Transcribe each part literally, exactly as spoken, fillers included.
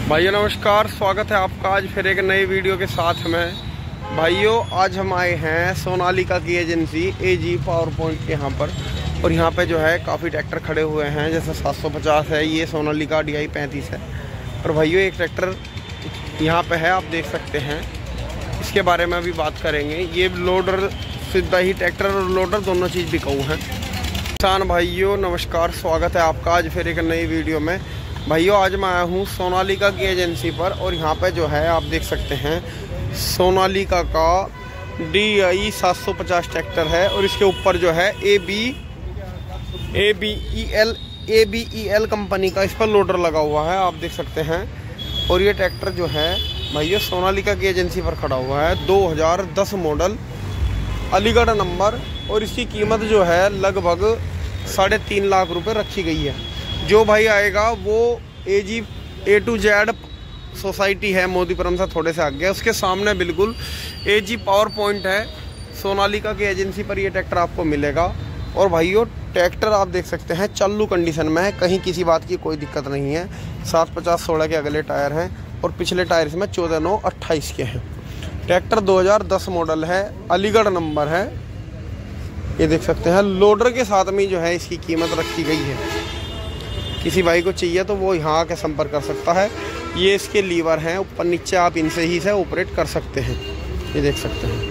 भाइयों नमस्कार, स्वागत है आपका आज फिर एक नई वीडियो के साथ में। भाइयों आज हम आए हैं सोनालिका की एजेंसी एजी पावर पॉइंट के यहाँ पर, और यहाँ पे जो है काफ़ी ट्रैक्टर खड़े हुए हैं। जैसे सात सौ पचास है, ये सोनालिका डी आई पैंतीस है। और भाइयों एक ट्रैक्टर यहाँ पे है, आप देख सकते हैं। इसके बारे में अभी बात करेंगे। ये लोडर सीधा ही ट्रैक्टर और लोडर दोनों चीज़ बिकाऊ हैं। किसान भाइयों नमस्कार, स्वागत है आपका आज फिर एक नई वीडियो में। भाइयों आज मैं आया हूँ सोनालिका की एजेंसी पर, और यहाँ पे जो है आप देख सकते हैं सोनालिका का डी आई सात सौ पचास ट्रैक्टर है। और इसके ऊपर जो है A B A B E L A B E L company का इस पर लोडर लगा हुआ है, आप देख सकते हैं। और ये ट्रैक्टर जो है भाइयों सोनालिका की एजेंसी पर खड़ा हुआ है, दो हज़ार दस मॉडल, अलीगढ़ नंबर। और इसकी कीमत जो है लगभग साढ़े तीन लाख रुपए रखी गई है। जो भाई आएगा वो A G A to Z society है मोदीपुरम से थोड़े से आगे, उसके सामने बिल्कुल ए जी पावर पॉइंट है। सोनालिका की एजेंसी पर ये ट्रैक्टर आपको मिलेगा। और भाइयों ट्रैक्टर आप देख सकते हैं चालू कंडीशन में है, कहीं किसी बात की कोई दिक्कत नहीं है। सात पचास सोलह के अगले टायर हैं और पिछले टायर इसमें चौदह नौ अट्ठाईस के हैं। ट्रैक्टर दो हज़ार दस मॉडल है, अलीगढ़ नंबर है, ये देख सकते हैं। लोडर के साथ में जो है इसकी कीमत रखी गई है। किसी भाई को चाहिए तो वो यहाँ आके संपर्क कर सकता है। ये इसके लीवर हैं, ऊपर नीचे आप इनसे ही से ऑपरेट कर सकते हैं, ये देख सकते हैं।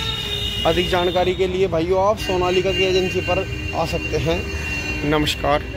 अधिक जानकारी के लिए भाइयों आप सोनालिका की एजेंसी पर आ सकते हैं। नमस्कार।